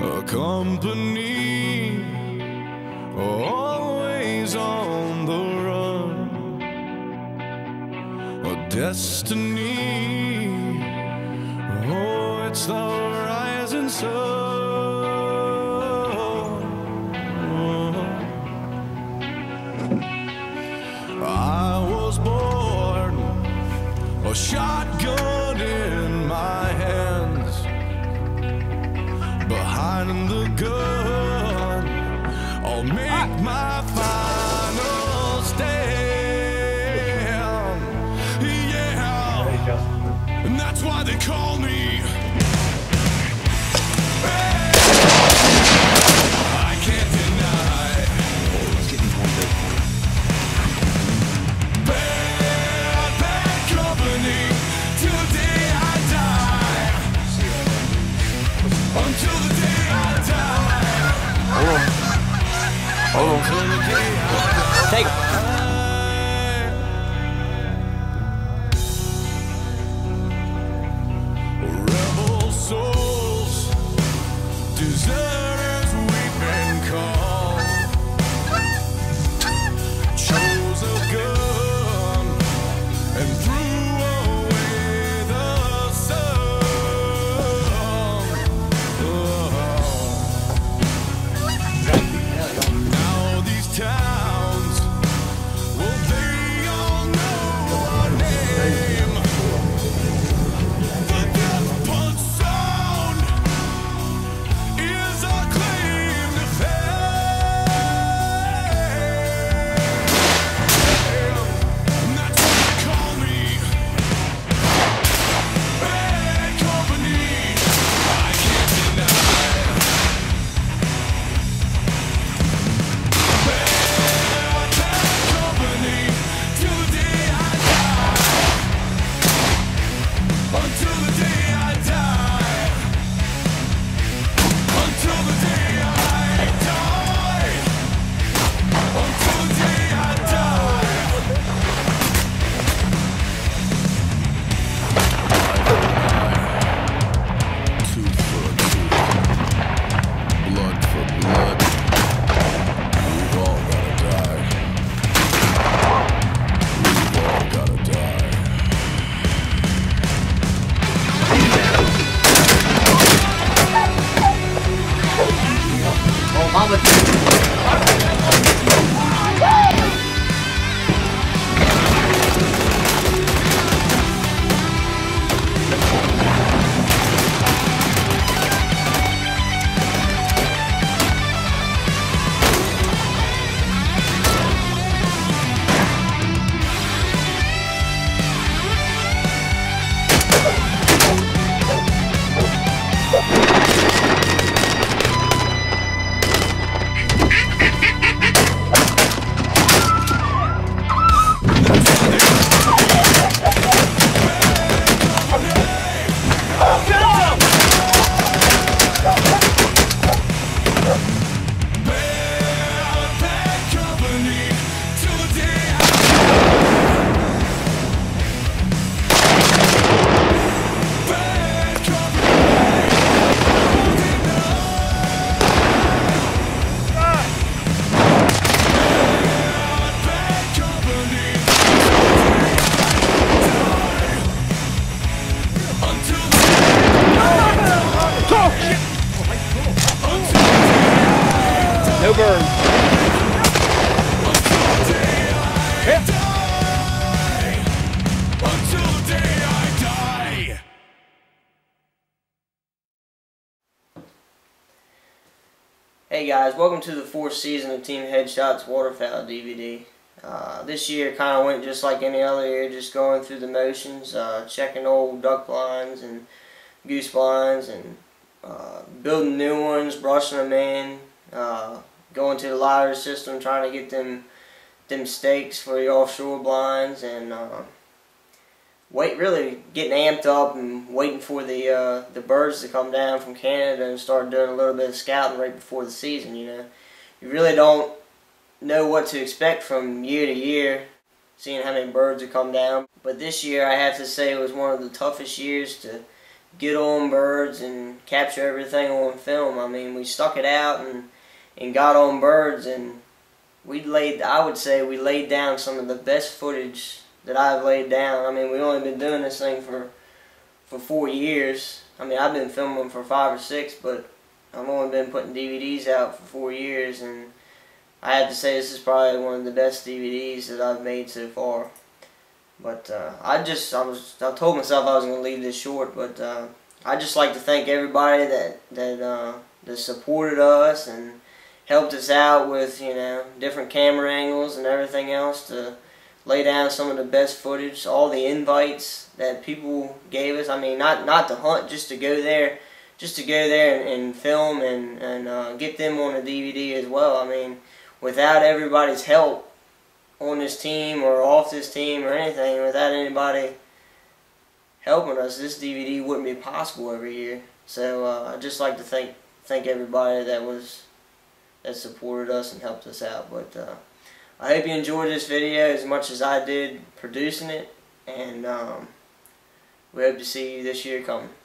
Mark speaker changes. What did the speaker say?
Speaker 1: company, always on the run, a destiny. Oh, it's the rising sun. I was born, a shotgun in my hands, behind the gun, I'll make my final stand. Yeah, and that's why they call me. I can't deny.
Speaker 2: It's getting more difficult.
Speaker 1: Bad company till the day I die. Until the day I die.
Speaker 2: Hold on.
Speaker 1: Until the day I die.
Speaker 2: Take it.
Speaker 1: Rebel souls, deserters we've been called. Chose a gun and threw away the sun. Now these towns, well, they all know our name. The death punch sound is our claim to fame. And that's what they call me. Bad company, I can't deny. Bad company, till the day I die. Until the day I die. Until the day I die. Until the day I die. Tooth for tooth, blood for blood. We've all gotta die. We've all gotta die.
Speaker 2: Oh, mama.
Speaker 1: Bad company till the day I Bad company. Bad company. Until the
Speaker 2: No burn.
Speaker 1: Until the day I die.
Speaker 3: Hey guys, welcome to the 4th season of Team Headshots Waterfowl DVD. This year kind of went just like any other year, just going through the motions, checking old duck blinds and goose blinds and building new ones, brushing them in, going to the lottery system, trying to get them stakes for the offshore blinds, and really getting amped up and waiting for the birds to come down from Canada and start doing a little bit of scouting right before the season. You know, you really don't know what to expect from year to year, seeing how many birds have come down. But this year, I have to say, it was one of the toughest years to get on birds and capture everything on film. I mean, we stuck it out and got on birds, and I would say we laid down some of the best footage that I've laid down. I mean, we've only been doing this thing for 4 years. I mean, I've been filming for 5 or 6, but I've only been putting DVDs out for 4 years, and I have to say this is probably one of the best DVDs that I've made so far. But I told myself I was going to leave this short, but I'd just like to thank everybody that supported us and helped us out with, you know, different camera angles and everything else to lay down some of the best footage, all the invites that people gave us. I mean, not to hunt, just to go there, and film and get them on a DVD as well. I mean, without everybody's help on this team or off this team or anything, without anybody helping us, this DVD wouldn't be possible every year. So I'd just like to thank everybody that supported us and helped us out. But I hope you enjoyed this video as much as I did producing it, and we hope to see you this year coming.